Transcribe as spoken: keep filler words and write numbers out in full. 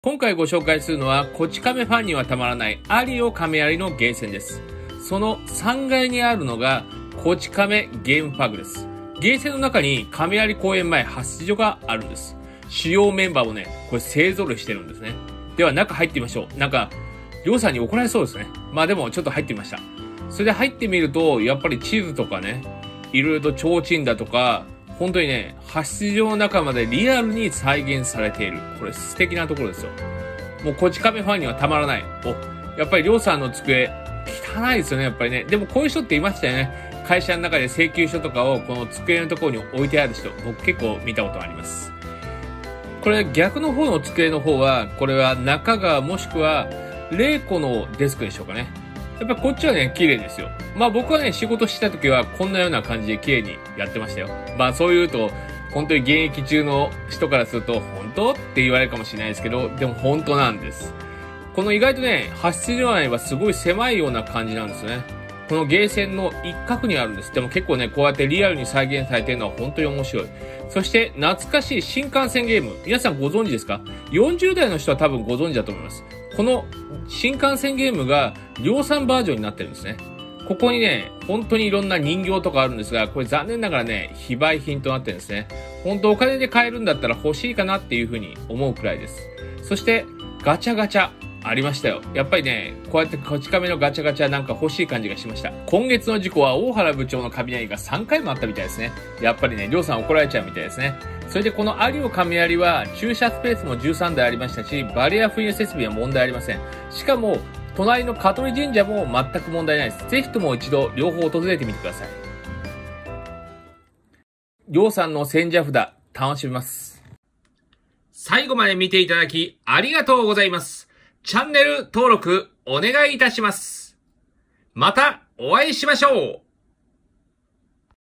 今回ご紹介するのは、こち亀ファンにはたまらないアリオ亀有のゲーセンです。そのさんがいにあるのが、こち亀ゲームパークです。ゲーセンの中に亀有公演前発出所があるんです。主要メンバーもね、これ勢揃いしてるんですね。では中入ってみましょう。なんか、りょうさんに怒られそうですね。まあでもちょっと入ってみました。それで入ってみると、やっぱり地図とかね、いろいろと提灯だとか、本当にね、発出所の中までリアルに再現されている。これ素敵なところですよ。もうこち亀ファンにはたまらない。お、やっぱりりょうさんの机、汚いですよね、やっぱりね。でもこういう人っていましたよね。会社の中で請求書とかをこの机のところに置いてある人、僕結構見たことあります。これ逆の方の机の方は、これは中川もしくは玲子のデスクでしょうかね。やっぱこっちはね、綺麗ですよ。まあ僕はね、仕事した時はこんなような感じで綺麗にやってましたよ。まあそう言うと、本当に現役中の人からすると、本当って言われるかもしれないですけど、でも本当なんです。この意外とね、発出所内はすごい狭いような感じなんですよね。このゲーセンの一角にあるんです。でも結構ね、こうやってリアルに再現されているのは本当に面白い。そして懐かしい新幹線ゲーム。皆さんご存知ですか？ よんじゅう 代の人は多分ご存知だと思います。この新幹線ゲームが量産バージョンになってるんですね。ここにね、本当にいろんな人形とかあるんですが、これ残念ながらね、非売品となってるんですね。本当お金で買えるんだったら欲しいかなっていうふうに思うくらいです。そしてガチャガチャ。ありましたよ。やっぱりね、こうやってこち亀のガチャガチャなんか欲しい感じがしました。今月の事故は大原部長の雷がさんかいもあったみたいですね。やっぱりね、りょうさん怒られちゃうみたいですね。それでこの有オ亀有は駐車スペースもじゅうさんだいありましたし、バリアフリー設備は問題ありません。しかも、隣の香取神社も全く問題ないです。ぜひとも一度両方訪れてみてください。りょうさんの千社札、楽しみます。最後まで見ていただきありがとうございます。チャンネル登録お願いいたします。またお会いしましょう。